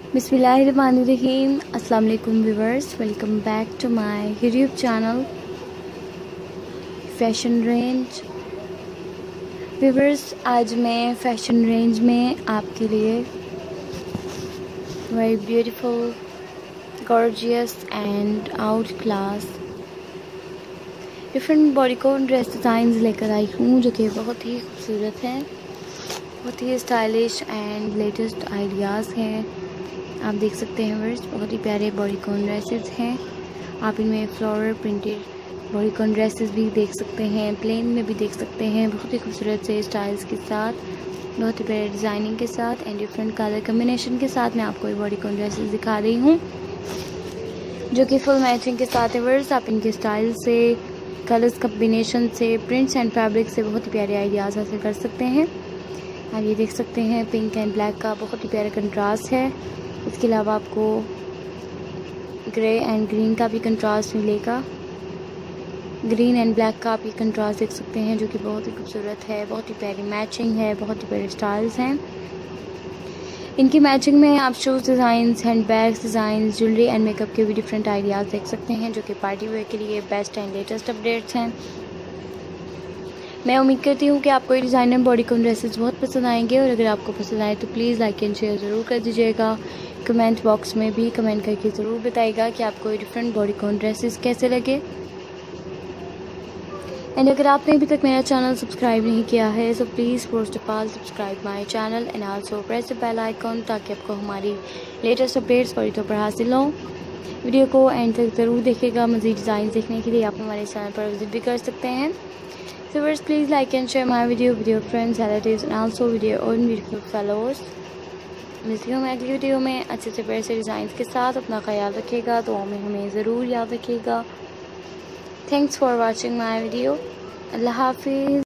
बिस्मिल्लाहिर्रहमानिर्रहीम। अस्सलाम वालेकुम viewers, welcome back to my YouTube channel fashion range. Viewers, आज मैं फैशन रेंज में आपके लिए very beautiful, gorgeous and out class different bodycon dress designs लेकर आई हूँ, जो कि बहुत ही खूबसूरत हैं, बहुत ही स्टाइलिश एंड लेटेस्ट आइडियाज़ हैं। आप देख सकते हैं व्यूअर्स, बहुत ही प्यारे बॉडीकॉन ड्रेसेस हैं। आप इनमें फ्लोरल प्रिंटेड बॉडीकॉन ड्रेसेस भी देख सकते हैं, प्लेन में भी देख सकते हैं, बहुत ही खूबसूरत से स्टाइल्स के साथ, बहुत ही प्यारे डिज़ाइनिंग के साथ एंड डिफरेंट कलर कम्बिनेशन के साथ मैं आपको ये बॉडीकॉन ड्रेसेस दिखा रही हूँ, जो कि फुल मैचिंग के साथ है व्यूअर्स। आप इनके स्टाइल से, कलर्स कम्बिनेशन से, प्रिंट्स एंड फैब्रिक से बहुत ही प्यारे आइडियाज़ हासिल कर सकते हैं। आप ये देख सकते हैं, पिंक एंड ब्लैक का बहुत ही प्यारा कंट्रास्ट है। इसके अलावा आपको ग्रे एंड ग्रीन का भी कंट्रास्ट मिलेगा। ग्रीन एंड ब्लैक का आप ये कंट्रास्ट देख सकते हैं, जो कि बहुत ही खूबसूरत है, बहुत ही प्यारी मैचिंग है, बहुत ही प्यारे स्टाइल्स हैं। इनकी मैचिंग में आप shoes designs, hand bags designs, jewellery and makeup के भी डिफरेंट आइडियाज़ देख सकते हैं, जो कि पार्टी वेयर के लिए बेस्ट एंड लेटेस्ट अपडेट्स हैं। मैं उम्मीद करती हूँ कि आपको ये डिज़ाइनर बॉडीकॉन ड्रेसेस बहुत पसंद आएंगे, और अगर आपको पसंद आए तो प्लीज़ लाइक एंड शेयर ज़रूर कर दीजिएगा। कमेंट बॉक्स में भी कमेंट करके ज़रूर बताइएगा कि आपको ये डिफरेंट बॉडीकॉन ड्रेसेस कैसे लगे। एंड अगर आपने अभी तक मेरा चैनल सब्सक्राइब नहीं किया है तो please first of all subscribe my channel and also press the bell icon, ताकि आपको हमारी लेटेस्ट अपडेट्स फौरी तौर पर हासिल हों। वीडियो को एंड तक ज़रूर देखिएगा। मज़ीद डिज़ाइन देखने के लिए आप हमारे चैनल पर विजिट भी कर सकते हैं। So first, please like and share my video with your friends, relatives and also with your own beautiful fellows। मिलती हूँ मैं अगली वीडियो में अच्छे से प्यारे से डिज़ाइंस के साथ। अपना ख्याल रखिएगा, दुआ में हमें ज़रूर याद रखिएगा। Thanks for watching my video. अल्लाह हाफिज़।